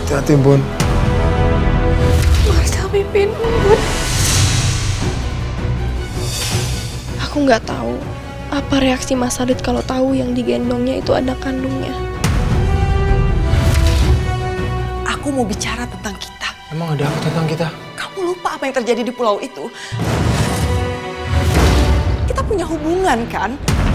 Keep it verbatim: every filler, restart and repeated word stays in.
Hati-hati, Bun. Marcel pimpin, Bun. Aku nggak tahu apa reaksi Mas Adit kalau tahu yang digendongnya itu anak kandungnya. Aku mau bicara tentang kita. Emang ada apa tentang kita? Kamu lupa apa yang terjadi di pulau itu? Kita punya hubungan kan?